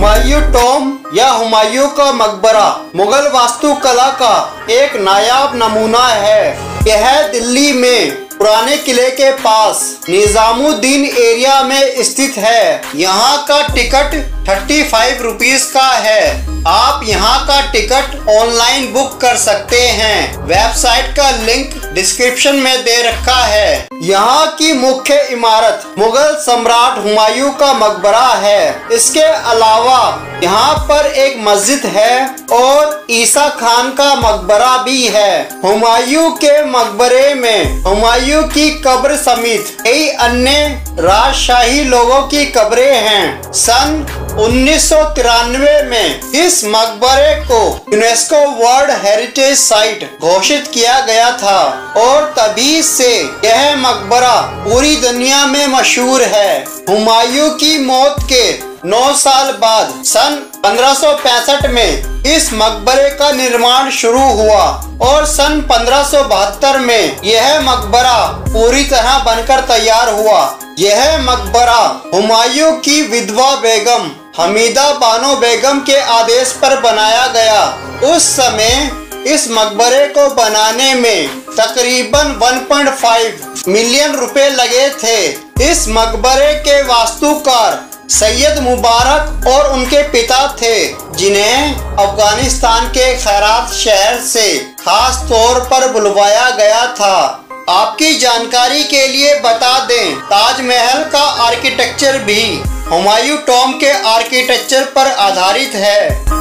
Humayun Tom या हुमायूं का मकबरा मुगल वास्तुकला का एक नायाब नमूना है। यह दिल्ली में पुराने किले के पास निजामुद्दीन एरिया में स्थित है। यहाँ का टिकट 35 रुपीज का है। आप यहाँ का टिकट ऑनलाइन बुक कर सकते हैं। वेबसाइट का लिंक डिस्क्रिप्शन में दे रखा है। यहाँ की मुख्य इमारत मुगल सम्राट हुमायूं का मकबरा है। इसके अलावा यहाँ पर एक मस्जिद है और ईसा खान का मकबरा भी है। हुमायूं के मकबरे में हुमायूं की कब्र समेत कई अन्य राजशाही लोगों की कब्रें हैं। सन 1993 में इस मकबरे को यूनेस्को वर्ल्ड हेरिटेज साइट घोषित किया गया था और तभी से यह मकबरा पूरी दुनिया में मशहूर है। हुमायूं की मौत के 9 साल बाद सन 1565 में इस मकबरे का निर्माण शुरू हुआ और सन 1572 में यह मकबरा पूरी तरह बनकर तैयार हुआ। यह मकबरा हुमायूं की विधवा बेगम हमीदा बानो बेगम के आदेश पर बनाया गया। उस समय इस मकबरे को बनाने में तकरीबन 1.5 मिलियन रुपए लगे थे। इस मकबरे के वास्तुकार सैयद मुबारक और उनके पिता थे, जिन्हें अफगानिस्तान के खैरात शहर से खास तौर पर बुलवाया गया था। आपकी जानकारी के लिए बता दें, ताजमहल का आर्किटेक्चर भी हुमायूं टॉम के आर्किटेक्चर पर आधारित है।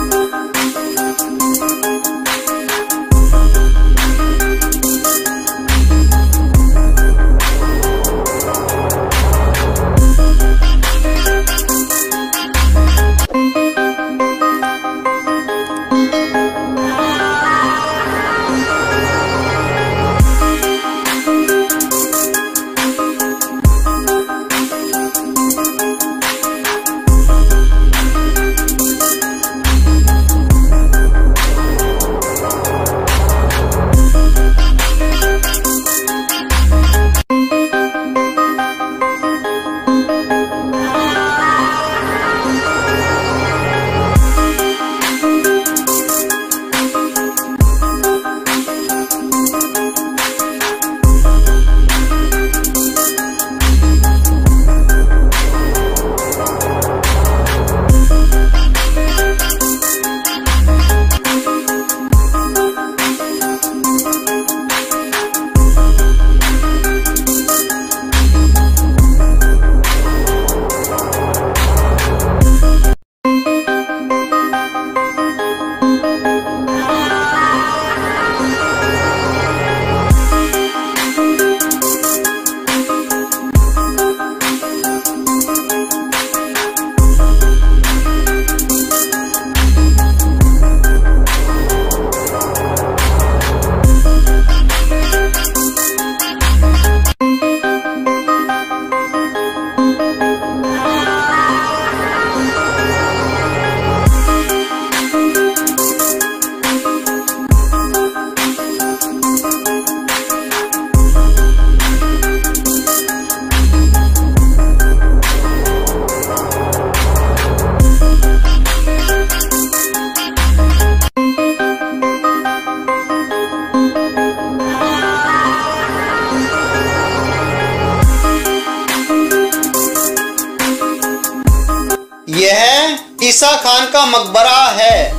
यह ईसा खान का मकबरा है।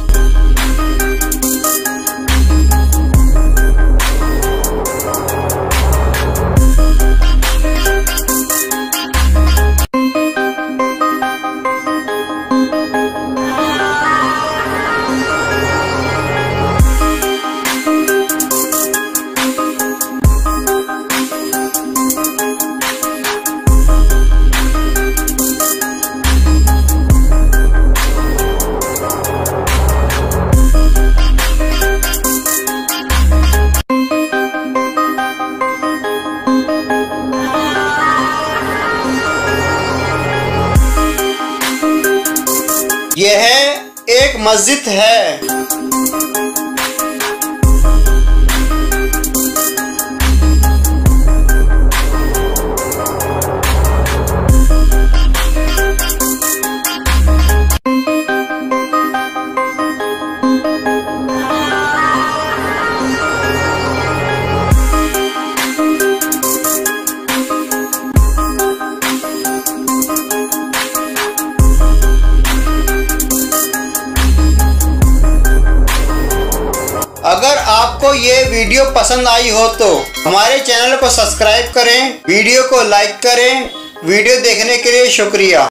यह एक मस्जिद है। आपको ये वीडियो पसंद आई हो तो हमारे चैनल को सब्सक्राइब करें, वीडियो को लाइक करें। वीडियो देखने के लिए शुक्रिया।